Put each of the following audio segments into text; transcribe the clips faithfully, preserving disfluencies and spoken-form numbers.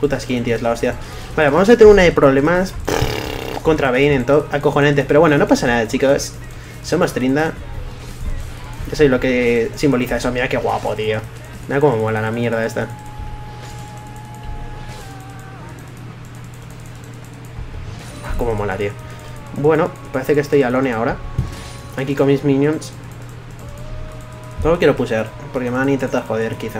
Puta skin, tío, es la hostia. Vale, vamos a tener una de problemas contra Vayne en top acojonantes. Pero bueno, no pasa nada, chicos. Somos Trinda. Yo soy lo que simboliza eso. Mira qué guapo, tío. Mira cómo mola la mierda esta. Ah, cómo mola, tío. Bueno, parece que estoy alone ahora. Aquí con mis minions. No lo quiero pusher, porque me van a intentar joder, quizá.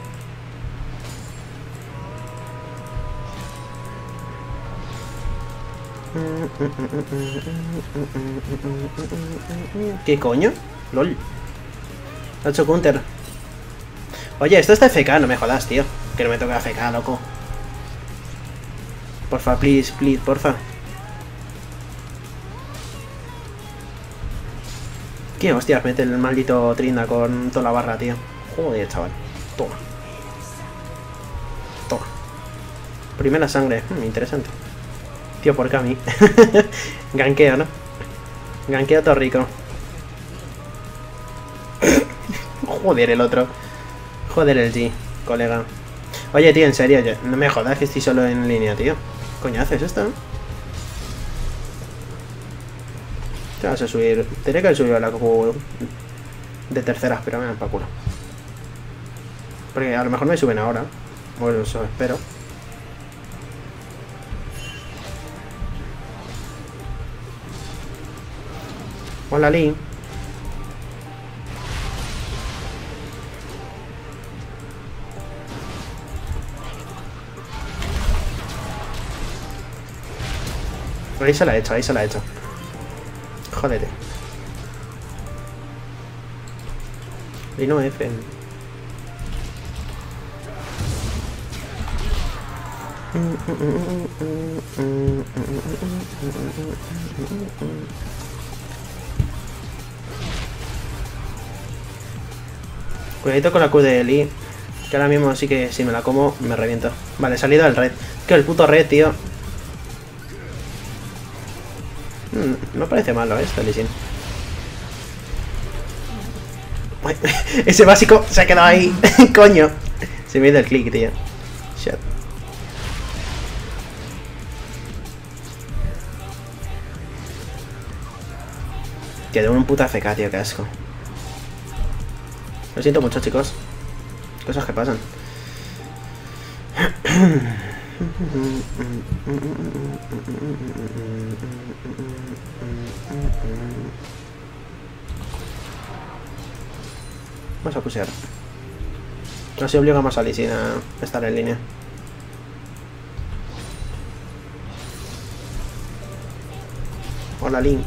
¿Qué coño? LOL. Ha hecho counter. Oye, esto está F K, no me jodas, tío. Que no me toque F K, loco. Porfa, please, please, porfa. ¿Qué hostias mete el maldito Trinda con toda la barra, tío? Joder, chaval. Toma. Toma. Primera sangre. Hmm, interesante. Tío, por Cami. Gankeo, ¿no? Gankeo todo rico. Joder, el otro. Joder, el G, colega. Oye, tío, en serio, yo, no me jodas que estoy solo en línea, tío. ¿Qué coño haces esto? Te vas a subir. Tendría que haber subido la Q de terceras, pero me dan pa' culo. Porque a lo mejor me suben ahora. Bueno, eso espero. Hola, Lee. Ahí se la he hecho, ahí se la he hecho. Jódete. Y no F. Cuidadito con la Q de Lee. Que ahora mismo sí que si me la como me reviento. Vale, he salido del red. Que el puto red, tío. No parece malo esto, Lee Sin. Ese básico se ha quedado ahí. Coño. Se me ha ido el click, tío. Shit. Quedó un puta F K, tío, qué asco. Lo siento mucho, chicos. Cosas que pasan. Vamos a pusear. Así obligamos a Lee Sin a estar en línea. Hola, Lee.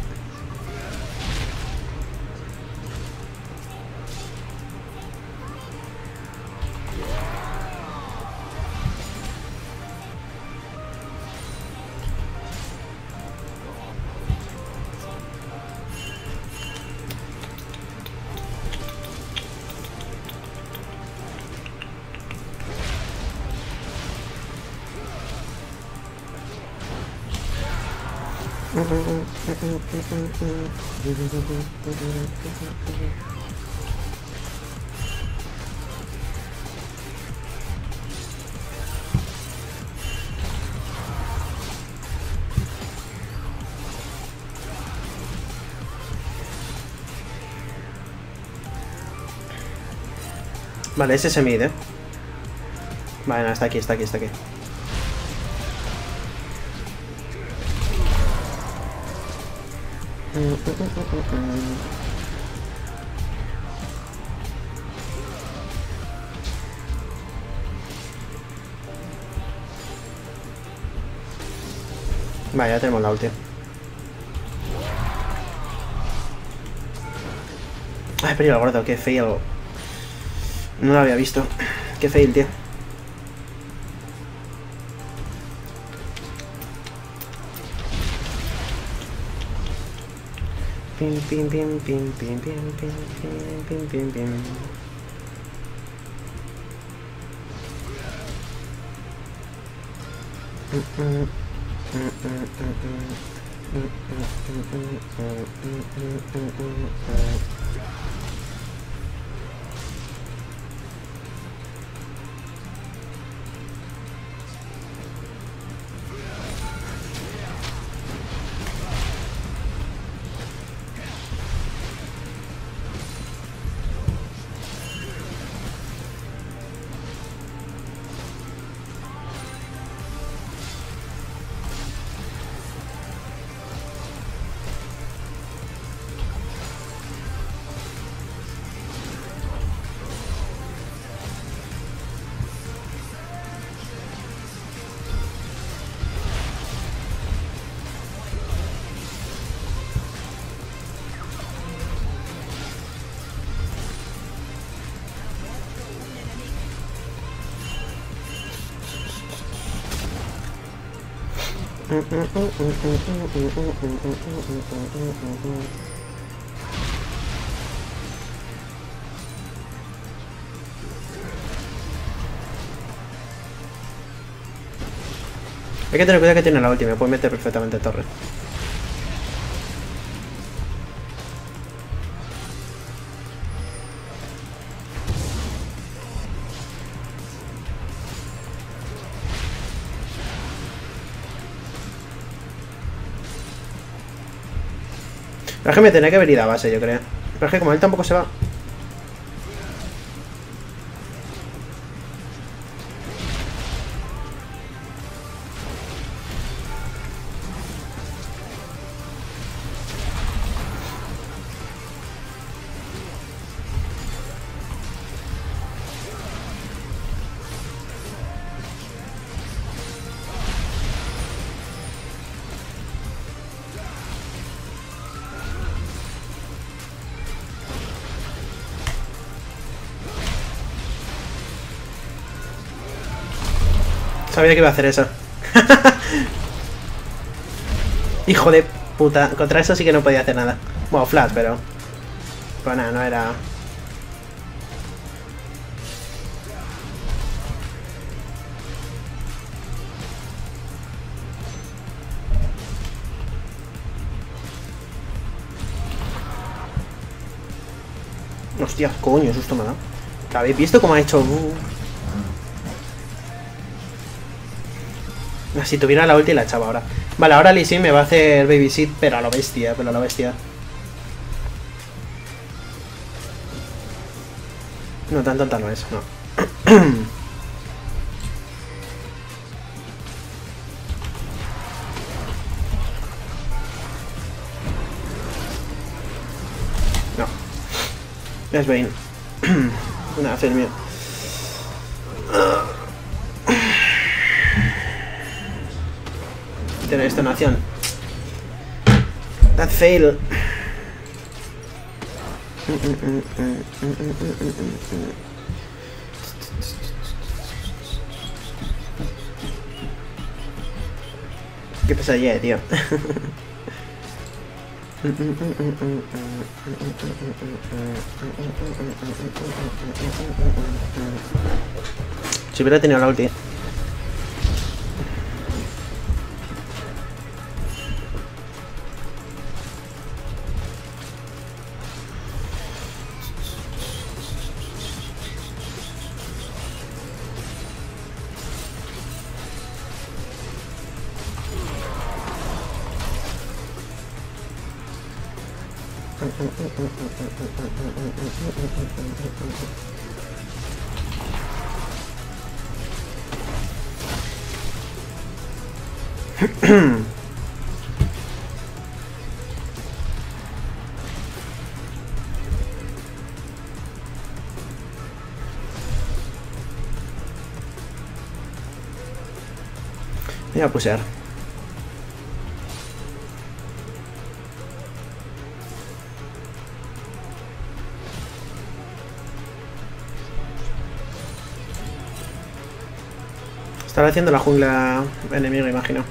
Vale, ese es mid, eh. Vale, no, está aquí, está aquí, está aquí. Vale, ya tenemos la ulti. Ay, pero el gordo, qué fail. No lo había visto. Qué fail, tío. Pim, pim, pim, pim, pim, pim, pim, pim, pim, pim. Hay que tener cuidado que tiene la ulti, me puede meter perfectamente torre. Pero es que me tenía que haber ido a base, yo creo. Pero es que como él tampoco se va. Sabía que iba a hacer eso. Hijo de puta. Contra eso sí que no podía hacer nada. Bueno, flash, pero... Pues nada, no era... Hostia, coño, susto me ha dado. ¿Habéis visto cómo ha hecho...? Uh... Si tuviera la ulti la echaba ahora. Vale, ahora Lee Sin me va a hacer babysit, pero a lo bestia, pero a lo bestia. No, tan tonta no es, no. No. Es Vayne. Nada, hacer mío. Tiene detonación. That fail. Qué pesadilla, tío. Si hubiera tenido la ulti. Voy a pusear. Estará haciendo la jungla enemiga, imagino.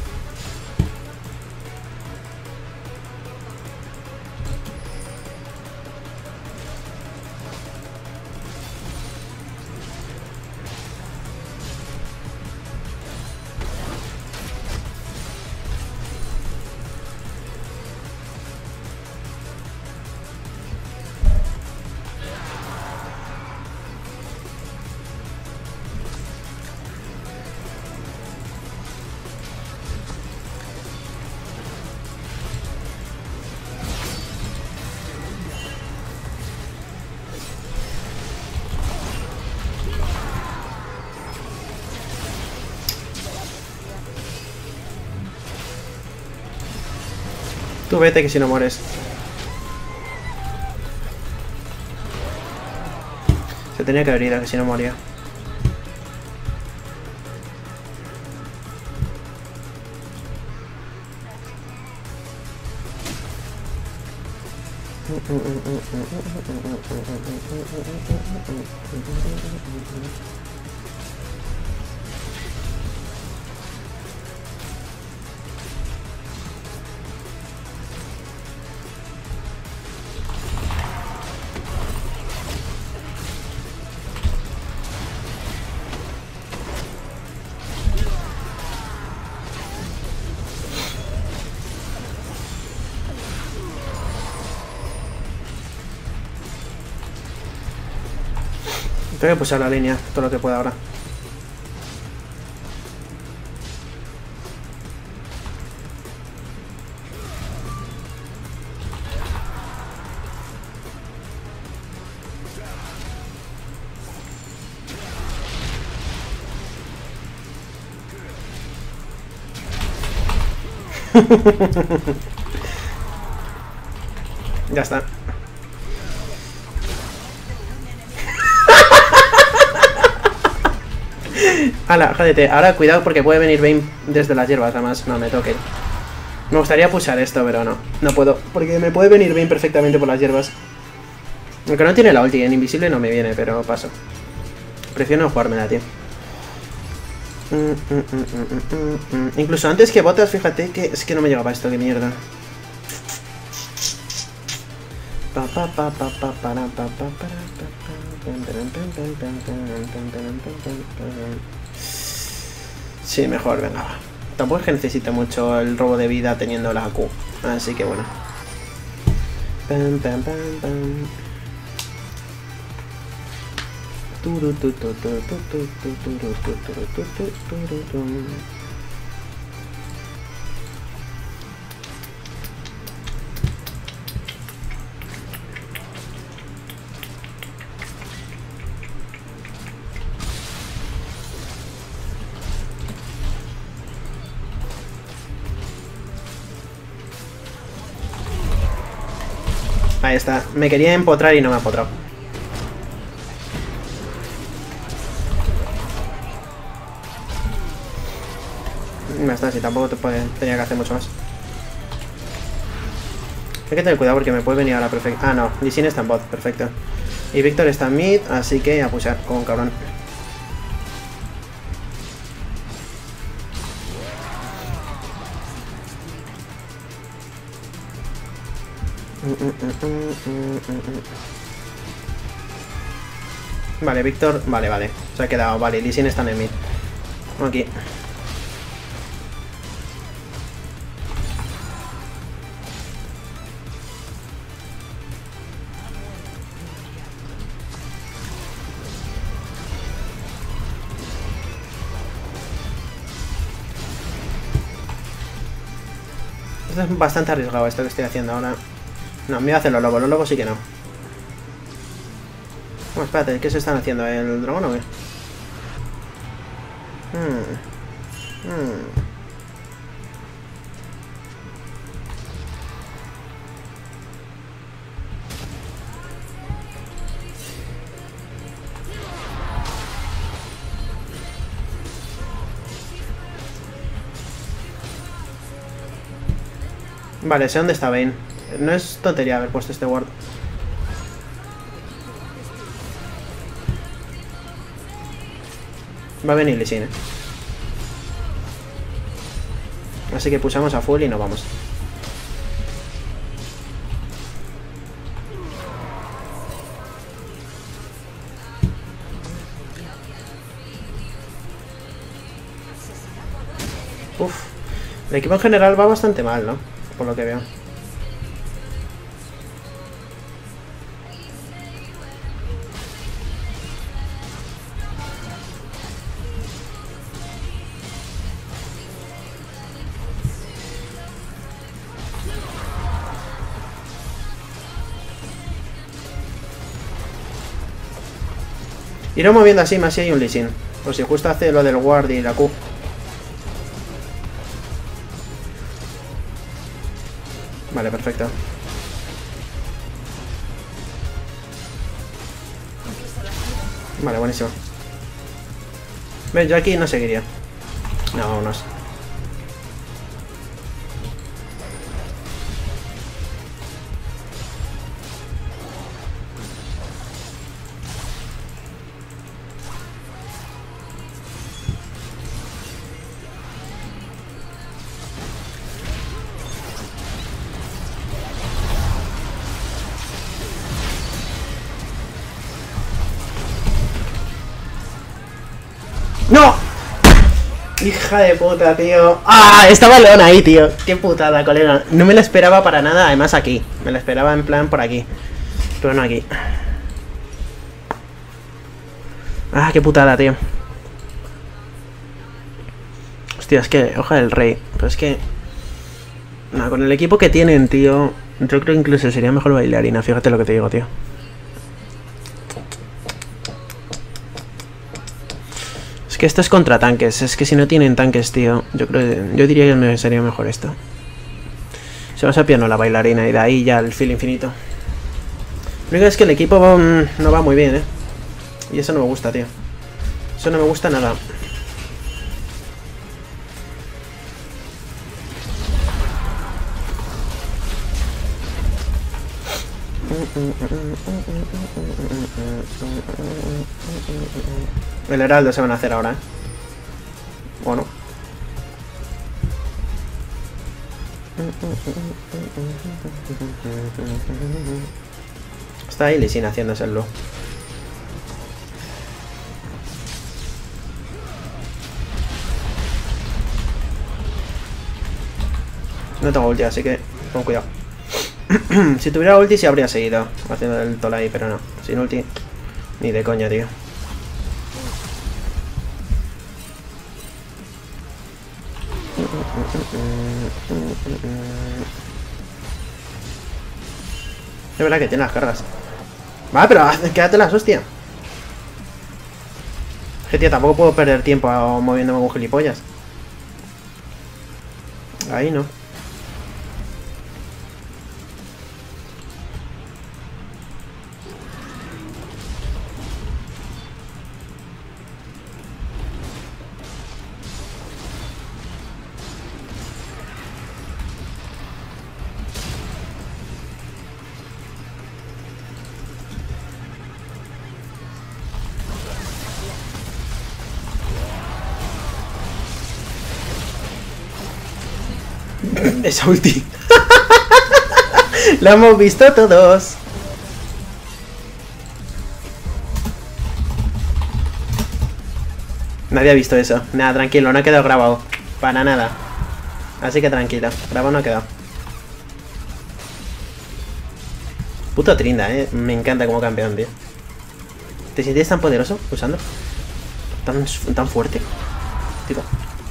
Tú vete que si no mueres. Se tenía que haber ido, que si no moría. Tengo que pulsar la línea, todo lo que pueda ahora. Ya está. Hala, jódete. Ahora cuidado porque puede venir Vayne desde las hierbas, además. No me toque. Me gustaría pulsar esto, pero no. No puedo. Porque me puede venir Vayne perfectamente por las hierbas. Aunque no tiene la ulti, en invisible no me viene, pero paso. Prefiero no jugármela, tío. Mm, mm, mm, mm, mm, mm. Incluso antes que botas, fíjate que es que no me llegaba esto, que mierda. Pa, pa, pa, pa, pa, para, pa, pa, para, pa, pa. Sí, mejor, venga, va. Tampoco es que necesite mucho el robo de vida teniendo la Q. Así que bueno. Pam, pam, pam, pam. Ahí está. Me quería empotrar y no me ha empotrado. Ya está, si tampoco te puede, tenía que hacer mucho más. Hay que tener cuidado porque me puede venir ahora perfecto. Ah, no, Lee Sin está en bot, perfecto. Y Víctor está en mid, así que a pushar como un cabrón. Vale, Víctor, vale, vale. Se ha quedado, vale, Lee Sin está en el mid. Aquí. Esto es bastante arriesgado esto que estoy haciendo ahora. No, me voy a hacer los lobos, los lobos sí que no. Oh, espérate, ¿qué se están haciendo? ¿El dragón o qué? Hmm. Hmm. Vale, sé dónde está Vayne. No es tontería haber puesto este ward. Va a venir Lee Sin, ¿eh? Así que pulsamos a full y nos vamos. Uf. El equipo en general va bastante mal, ¿no? Por lo que veo. Iré moviendo así, más si hay un Lee Sin. Pues si justo hace lo del ward y la Q. Vale, perfecto. Vale, buenísimo. Ven, yo aquí no seguiría. No, vámonos. ¡No! Hija de puta, tío. ¡Ah! Estaba León ahí, tío. Qué putada, colega. No me la esperaba para nada, además aquí. Me la esperaba en plan por aquí. Pero no aquí. Ah, qué putada, tío. Hostia, es que, hoja del rey. Pero es que... No, con el equipo que tienen, tío... Yo creo que incluso sería mejor bailarina. Fíjate lo que te digo, tío. Es que esto es contra tanques. Es que si no tienen tanques, tío... Yo creo yo diría que me sería mejor esto. Se va a piano la bailarina y de ahí ya el feel infinito. Lo único es que el equipo va, um, no va muy bien, ¿eh? Y eso no me gusta, tío. Eso no me gusta nada. El heraldo se van a hacer ahora, ¿eh? ¿O no? Está ahí Lee Sin haciéndose el low. No tengo ulti, así que con cuidado. Si tuviera ulti sí habría seguido haciendo el tol ahí, pero no. Sin ulti, ni de coña, tío. Es verdad que tiene las cargas. Va, pero quédatelas, hostia. Que tío, tampoco puedo perder tiempo moviéndome con gilipollas. Ahí no. Esa ulti. La hemos visto todos. Nadie ha visto eso. Nada, tranquilo, no ha quedado grabado. Para nada. Así que tranquilo, grabado no ha quedado. Puto Trinda, eh. Me encanta como campeón, tío. ¿Te sientes tan poderoso usando? Tan, tan fuerte. Tipo.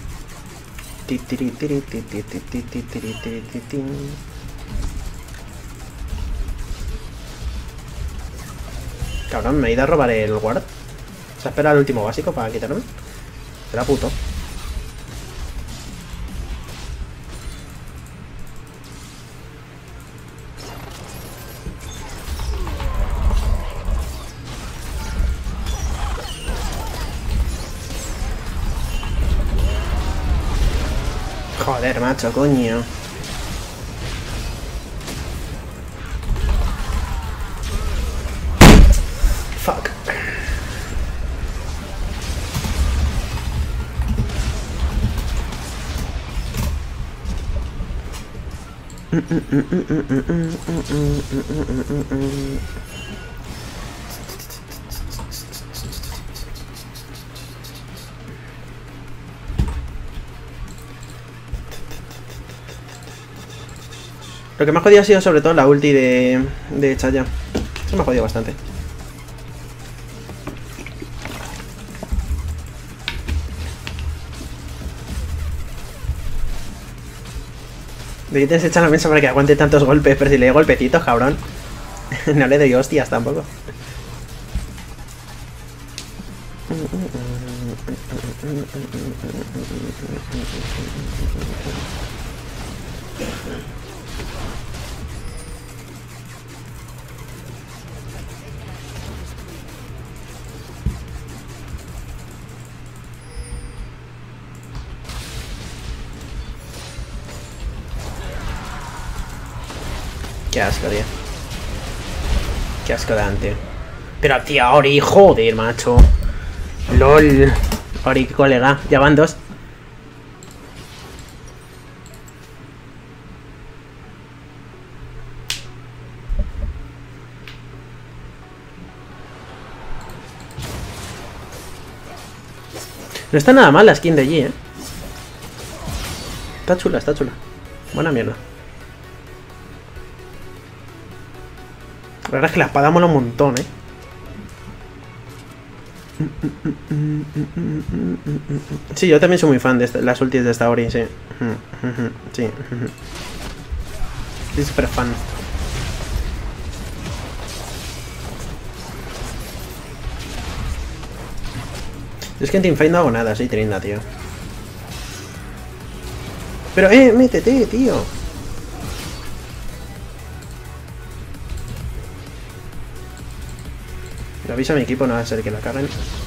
Cabrón, me he ido a robar el guard. Se espera el último básico para quitarme. Será puto. Joder, macho, coño. Fuck. Lo que me ha jodido ha sido sobre todo la ulti de, de Chaya. Eso me ha jodido bastante. De que se echa la mesa para que aguante tantos golpes, pero si le doy golpecitos, cabrón. No le doy hostias tampoco. Qué asco, tío. Qué asco dan, tío. Pero, tío, Ori, joder, macho. LOL. Ori, colega. Ya van dos. No está nada mal la skin de allí, eh. Está chula, está chula. Buena mierda. La verdad es que la espada mola un montón, eh. Sí, yo también soy muy fan de esta, las ultis de esta Ori, sí. Sí. Soy súper fan. Es que en Teamfight no hago nada, soy Trinda, tío. Pero, eh, métete, tío. Lo aviso a mi equipo, no va a ser que la caguen.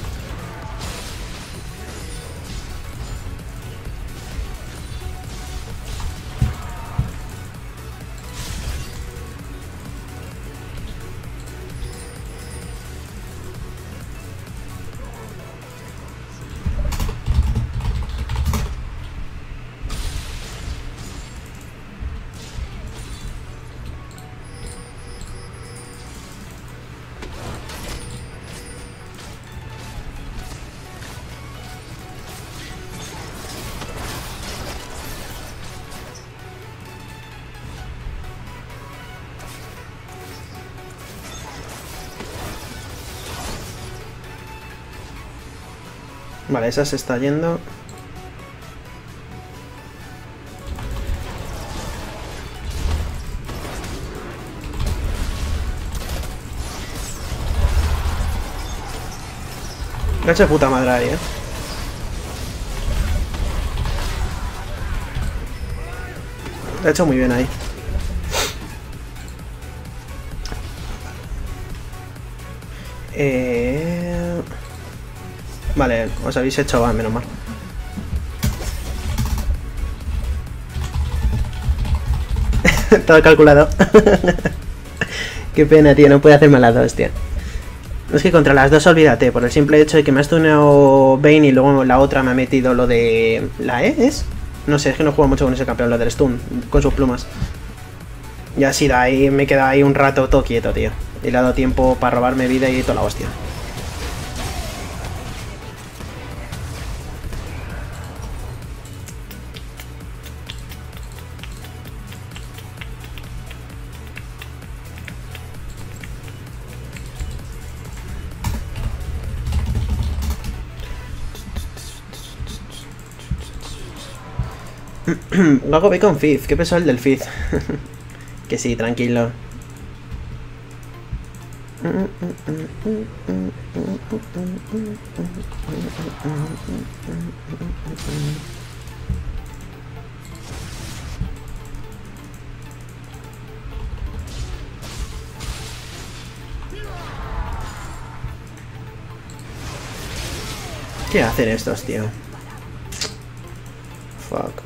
Vale, esa se está yendo. Lo ha hecho de puta madre ahí, eh. Lo ha hecho muy bien ahí. Eh... Vale, os habéis hecho, va, menos mal. Todo calculado. Qué pena, tío, no puede hacerme las dos, tío. Es que contra las dos olvídate, por el simple hecho de que me has tuneado Vayne y luego la otra me ha metido lo de... ¿La E es? No sé, es que no juego mucho con ese campeón, lo del stun, con sus plumas. Y así da ahí, me he quedado ahí un rato todo quieto, tío. Y le ha dado tiempo para robarme vida y toda la hostia. Luego voy con Fizz, qué pesado el del Fizz. Que sí, tranquilo. ¿Qué hacen estos, tío? Fuck.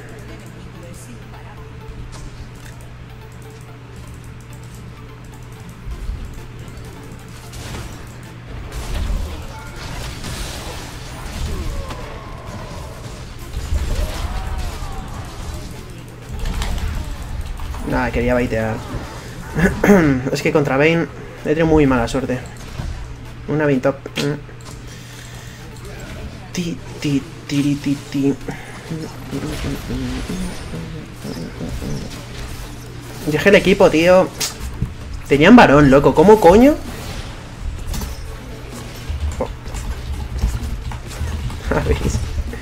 Nada, quería baitear. Es que contra Vayne he tenido muy mala suerte. Una Vayne top. Ti, ti, ti, ti, ti. Dejé el equipo, tío. Tenían varón, loco. ¿Cómo coño? Oh. ¿Veis?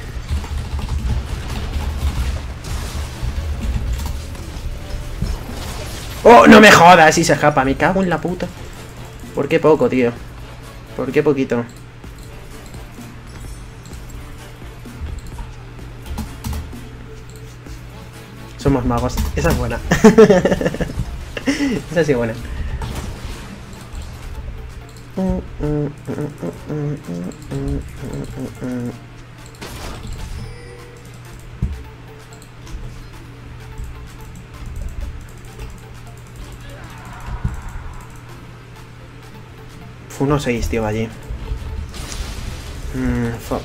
¡Oh, no me jodas! Si se escapa, me cago en la puta. ¿Por qué poco, tío? ¿Por qué poquito? Somos magos. Esa es buena. Esa sí es buena. Fue uno seis, tío, allí. Mm, fuck.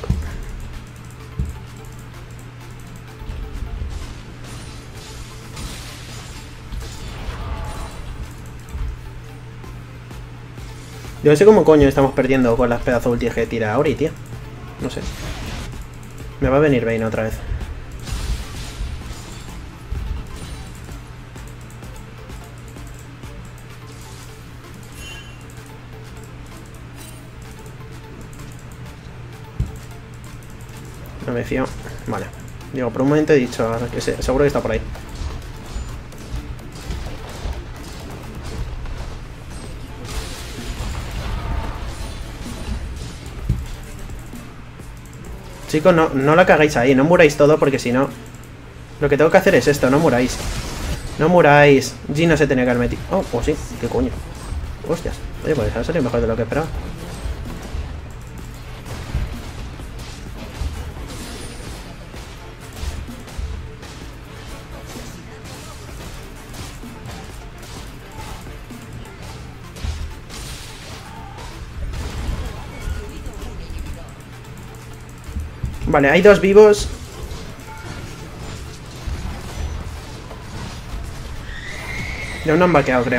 Yo no sé cómo coño estamos perdiendo con las pedazos ulti que tira ahora y tío. No sé. Me va a venir Vayne otra vez. me fío. Vale. Digo, por un momento he dicho que se, seguro que está por ahí. Chicos, no, no la cagáis ahí, no muráis todo porque si no... Lo que tengo que hacer es esto, no muráis. No muráis. G no se tenía que haber metido. Oh, pues sí, qué coño. Hostias. Oye, pues ha salido mejor de lo que esperaba. Vale, hay dos vivos. Ya no han vaqueado, creo.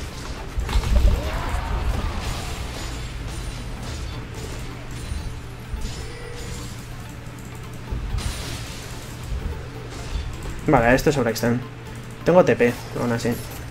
Vale, esto es sobre extend. Tengo T P, aún así.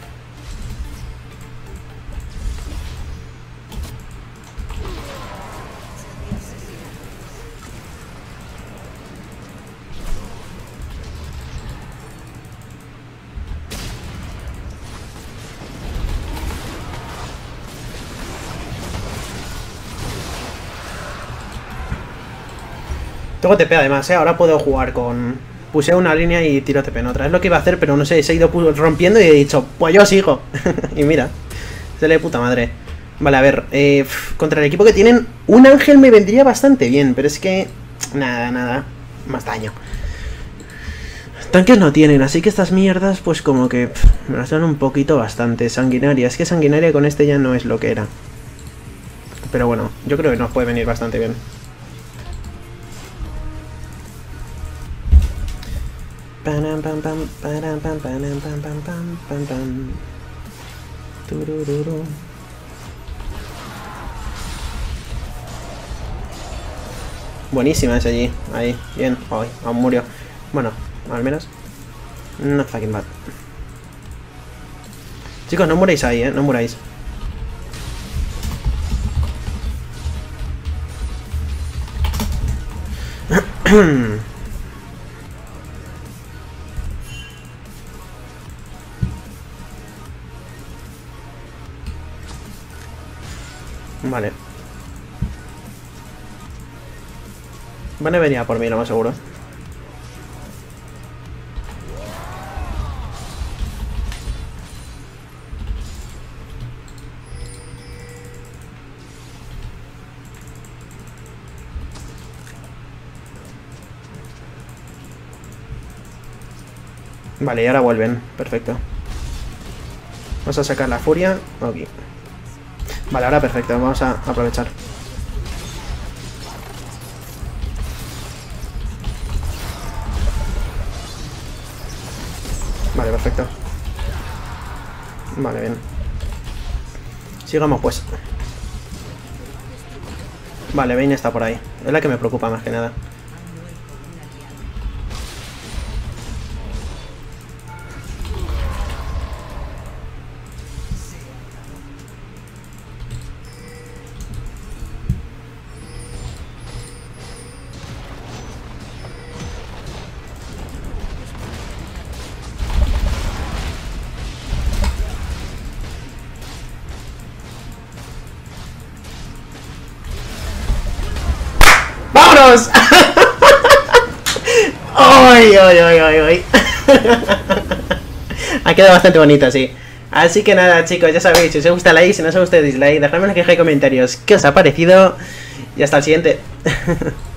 Tengo T P además, ¿eh? Ahora puedo jugar con... Puse una línea y tiro T P en otra. Es lo que iba a hacer, pero no sé, se ha ido rompiendo y he dicho, pues yo sigo. Y mira, se le de puta madre. Vale, a ver, eh, contra el equipo que tienen, un ángel me vendría bastante bien, pero es que... Nada, nada, más daño. Tanques no tienen, así que estas mierdas, pues como que pff, me las dan un poquito bastante. Sanguinaria, es que sanguinaria con este ya no es lo que era. Pero bueno, yo creo que nos puede venir bastante bien. Pam pam pam pam pam pam pam pam pam pam. Turururu. Buenísima ese allí, ahí, bien, ay, aún murió. Bueno, al menos no fucking bad. Chicos, no muráis ahí, eh, no muráis. Vale. Van a venir a por mí, lo más seguro. Vale, y ahora vuelven. Perfecto. Vamos a sacar la furia. Ok. Vale, ahora perfecto. Vamos a aprovechar. Vale, perfecto. Vale, bien. Sigamos pues. Vale, Vayne está por ahí. Es la que me preocupa más que nada. ¡Vámonos! ¡Ay, ay, ay, ay, ay! Ha quedado bastante bonito, sí. Así que nada, chicos, ya sabéis, si os gusta like, si no os gusta dislike, dejadme en la caja de comentarios qué os ha parecido y hasta el siguiente.